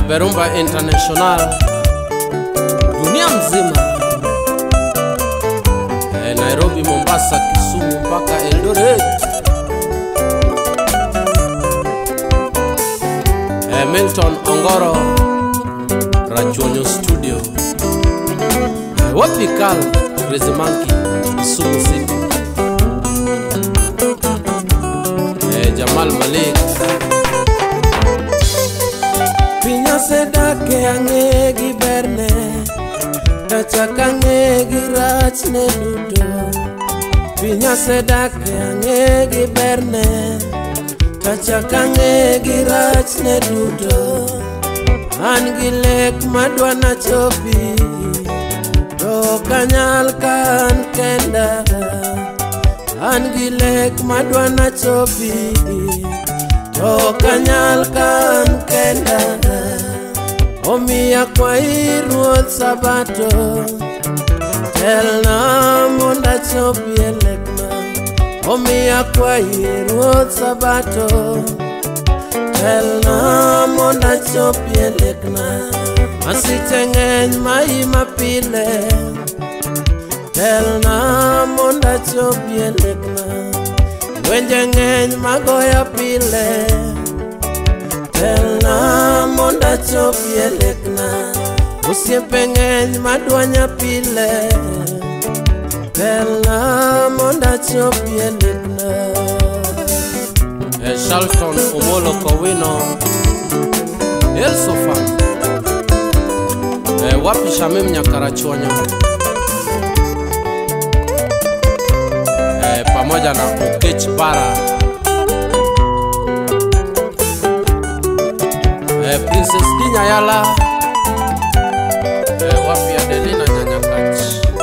Berumba International, dunia mzima, Nairobi, Mombasa, Kisumu mpaka Eldoret, Milton Ongoro, Rachuonyo Studio, Wapikal, Crazy Monkey, Kisumu City, Jamal Malik. Pinya sedake ange gi berne, dachak ange gi rachne duto. Pinya sedake ange gi berne, dachak ange gi rachne duto. An gi lek madwana chopi, to kanyal kan kenda. An gi lek madwana chopi, to kanyal kan kenda. Omiya kwai Ruoth Sabato, telna monda chopi elekna. Omiya kwai Ruoth Sabato, telna monda chopi elekna. Masiche ng'eny maima pile, telna monda chopi elekna. Lwenje ng'eny magoya pile, telna monda chopi elekna. Osiepe ng'eny madwanya pile, telna monda chopi elekna. Shalton Omolo Kowino, El Sofan, Wapi Shamim Nyakarachuonyo, pamoja na Okech Bara, Princess Dinya Yala, Wapi Adelina Nyanyakach,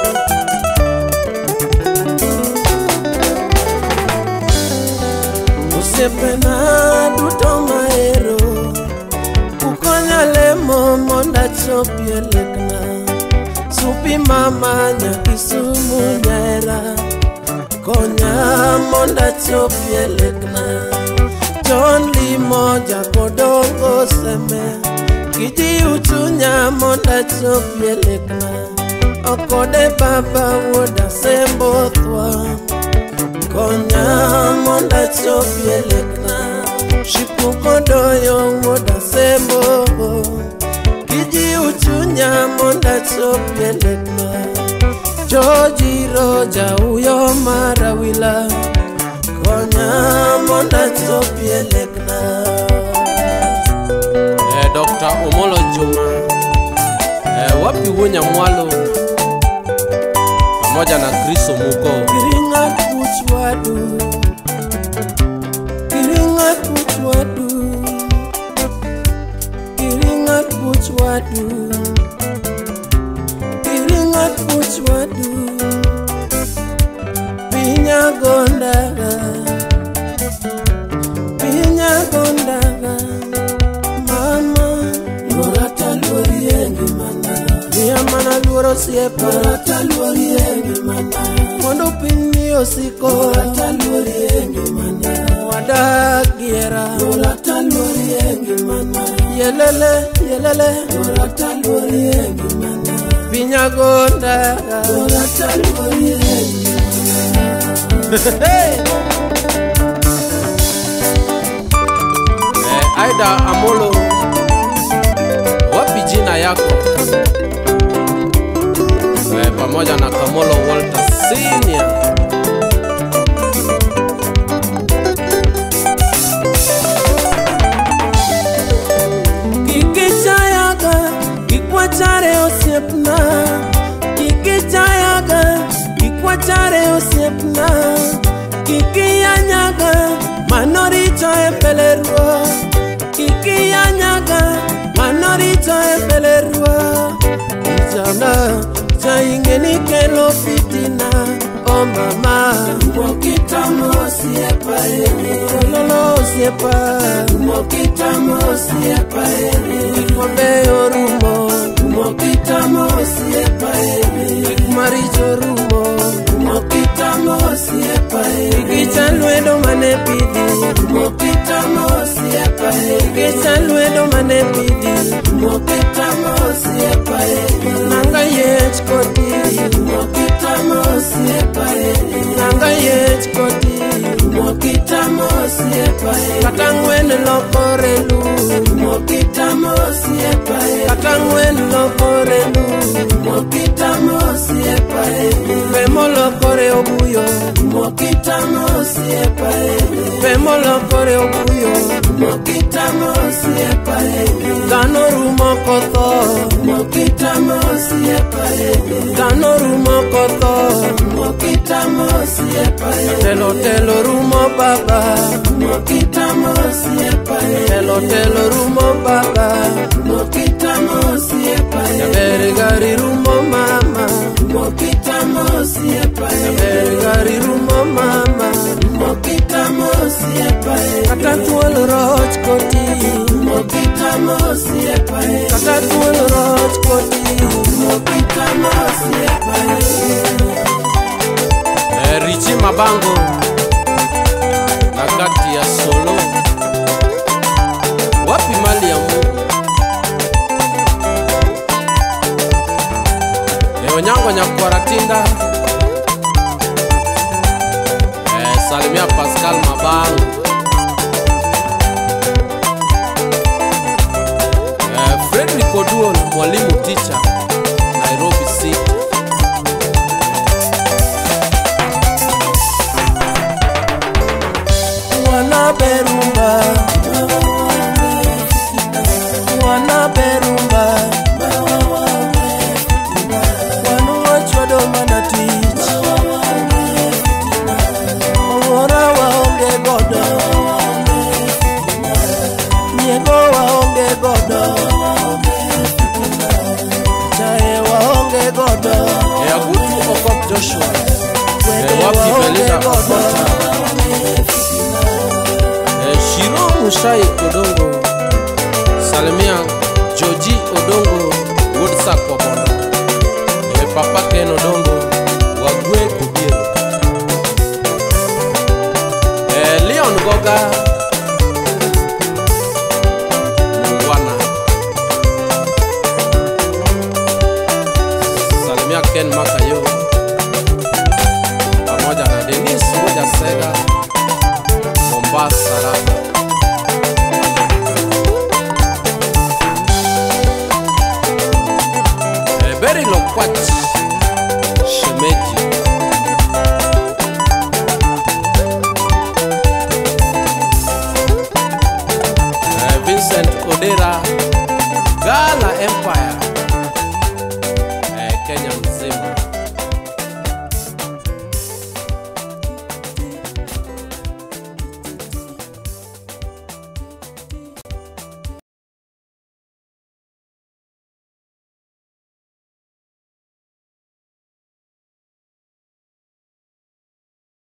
Usepena duto maero, ukonya lemo monda chopi elekna. Supi mama Nyakisumu nyaera, konya monda chopi elekna. John Limo Jakodongo seme, kiji uchunya monda chopi elekna. Okode baba woda sembo thwa, konya monda chopi elekna. Shipuko doyo woda sembo, kiji uchunya monda chopi elekna. Joji roja uyo marawila, konya monda chopi elekna. Dr. Omolo Juma, Wapi Wunya Mwalo, pamoja na Chris Omuko. Kiringat Buchwadu, Kiringat Buchwadu, Kiringat Buchwadu, Kiringat Buchwadu. Pinya Gondaga, Pinya Gondaga. Mama, Lorata Lori engi mana, Mia mana luoro siepa, Lorata Lori engi mana. Mondo pinni osiko, Lorata Lori engi mana. Wadagiera, Lorata Lori engi mana. Yelele, yelele, Lorata Lori engi mana. Pinya Gondaga, Lorata Lori engi Hey! Aida Amolo, wapi jina yako? Pamoja na Kamolo Walter Senior. Kikichayaga, kikwachare osiepna. Kikichayaga, kikwachare osiepna. Kikiyanyaga, manoricho epelerwa. Kikiyanyaga, manoricho epelerwa. Ichana, chaingeni kelo fitina. Oh mama, mokitamo siepa eri. Lolo siepa, mokitamo siepa eri. Ikobe orumo, mokitamo siepa eri. Maricho rumo, mokitamo siepa eri. Kichalwedo mane pidi, mokitamo siepa eri. Kichalwedo mane pidi, Mokita mosie pae nanga yech koti Mokita mosie pae nanga yech koti Mokita mosie pae katangwen lokorelu Mokita mosie pae katangwen lokorelu Mokita mosie pae Pemolo kore obuyo Mokita mosie pae Pemolo kore obuyo Mokita mosie pae Dano rumo koto Mokita mosie pae Dano rumo koto Mokita mosie pae Telo rumo baba Mokita mosie pae Telo rumo baba Mokita mosie pae Bergari rumo mama Mokita mosie pae Bergari rumo mama Mokita mosie pae Katatuol roch koti Mokita mosie pae Katatuol roch koti Mokita mosie pae Richi Mabango Nakati ya solo wapi mali ya Mungu Onyango Nyakwaratinda Salimia Pascal Mabango Frederick Oduol mwalimu teacher Nairobi City Wana berumba Wana berumba Wanu wachwado manatich Owora waonge godo Nyego waonge godo Chae waonge godo Yagutu Okok Joshua Wapi Belinda Okota Shiro Mushai Odongo Salimia Joji Odongo Woodsack Wabondo Papa Ken Odongo Wagwe Kubiero Leon Goga Mungwana Salimia Ken Makayo pamoja na Dennis Moja Sega Mombasa Rapa Berry Lokwat Shemeji Vincent Odera Gala Empire